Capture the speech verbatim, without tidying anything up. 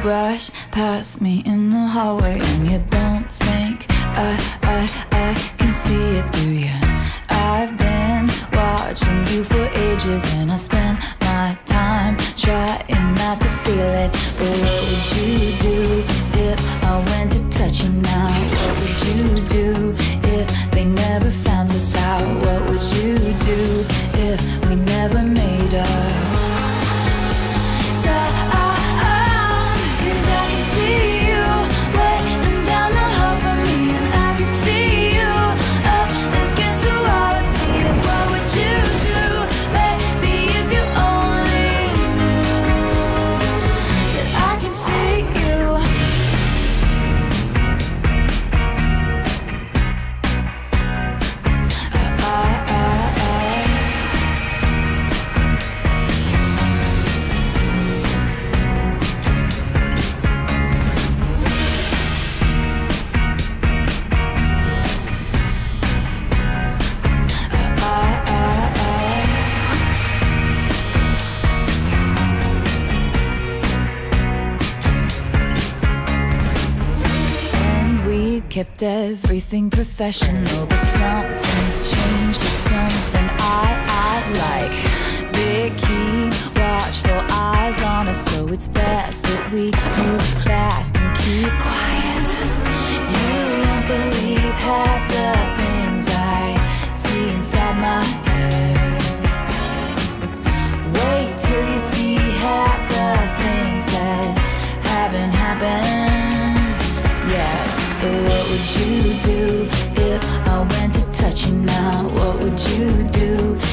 brush past me in the hallway, and you don't think I, I, I can see it, do you? I've been watching you for ages, and I spend my time trying not to feel it. But what would you do if I went to touch you now? What would you do if they never found us out? What would you do if we never made up? Kept everything professional, but something's changed. It's something I, I like. They keep watchful eyes on us, so it's best that we move fast and keep quiet. You won't believe half the things I see inside my head. Wait till you see half the things that haven't happened yet. But what would you do if I went to touch you now? What would you do